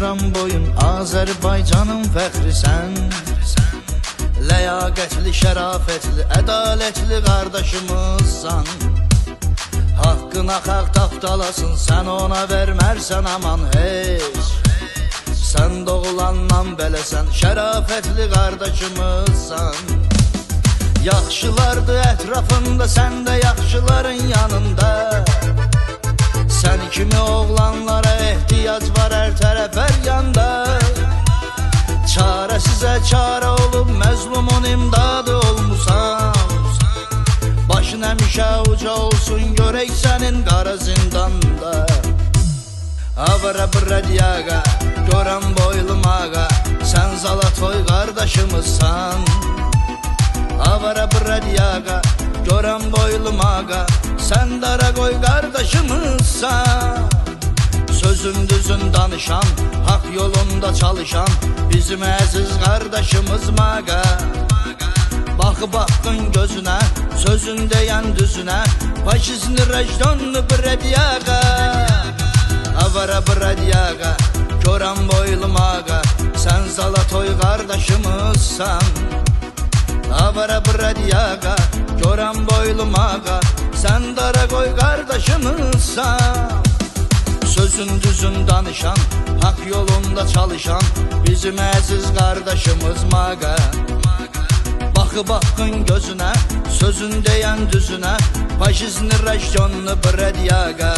gören boyun Azerbaycanın fəxrisən. Ləyaqətli, şərafətli, ədalətli qardaşımızsan. Haqqına xalq tapdalasın, sən ona vermərsən aman heç. Sən doğulandan beləsən, şərafətli qardaşımızsan. Yaxşılardı ətrafında, sən də yaxşıların yanında. Sən kimi oğlanlara ehtiyac var hər tərəf hər yanda. Çarəsizə çarə olub məzlumun imdadı olmusan. Başın həmişə uca olsun, görək sənin qara zindanda. Avara brədyaqa, görən boylum ağa, sən Zalatoy qardaşımızsan. Avara brədyaqa, görən boylum ağa, sən Daraqoy qardaşımızsan. Sözün düzün danışan, haq yolunda çalışan bizim əziz qardaşımız maqa. Baxıb haqqın gözünə, sözün deyən düzünə, faşizmli rəjdonlu brədyaqa. Avara brədyaqa, görən boylum ağa, sən Zalatoy qardaşımızsan. Avara brədyaqa, görən boylum ağa, sən Daraqoy qardaşımızsan. Sözün düzün danışan, haq yolunda çalışan bizim əziz qardaşımız maqa. Baxıb haqqın gözünə, sözün deyən düzünə, faşizmli rəjdonlu brədyaqa.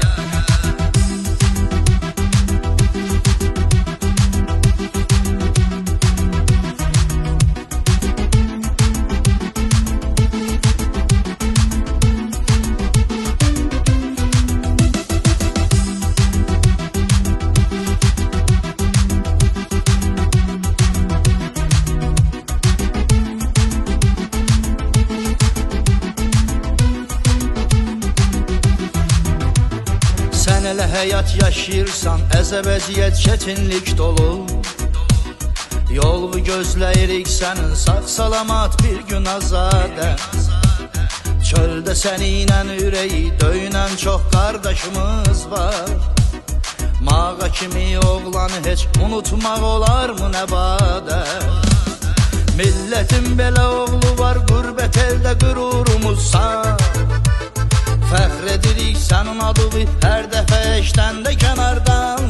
Sən elə həyat yaşayırsan, əzəb-əziyyət, çətinlik dolu. Yolu gözləyirik sənin, sağ-salamat bir gün azadə. Çöldə səninlə ürəyi döyünən çox qardaşımız var. Mağa kimi oğlanı heç unutmaq olarmı nə badə? Millətin belə oğlu var, qürbət eldə qürurumuzsan. Fəxr edirik sənin adıvi hər dəfə eşdəndə kənardan.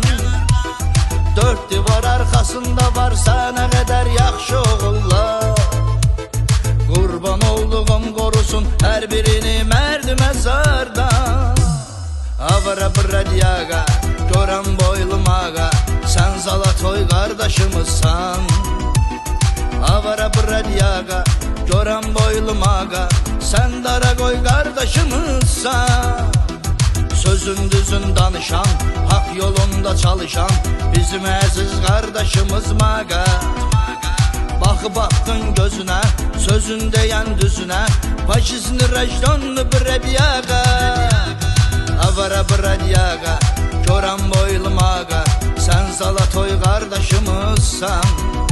Dörd divar arxasında var sənə qədər yaxşı oğullar. Qurban olduğum qorusun hər birini mərd məzardan. Avara brədyaqa, görən boylum ağa, sən Zalatoy qardaşımızsan. Avara brədyaqa, görən boylum ağa, sən Daraqoy qardaşımızsan. Sözün düzün danışan, haq yolunda çalışan bizim əziz qardaşımız maqa. Baxıb haqqın gözünə, sözün deyən düzünə, faşizmli rəjdonlu brədyaqa. Avara brədyaqa, görən boylum ağa, sən Zalatoy qardaşımızsan.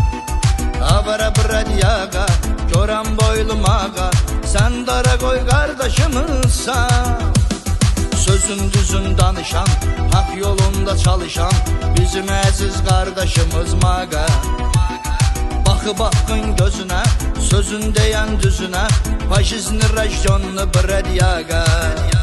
Avara brədyaqa, görən boylum ağa, sən Daraqoy qardaşımızsan. Sözün düzün danışan, haq yolunda çalışan bizim əziz qardaşımız maqa. Baxıb haqqın gözünə, sözün deyən düzünə, faşizmli rəjdonlu brədyaqa.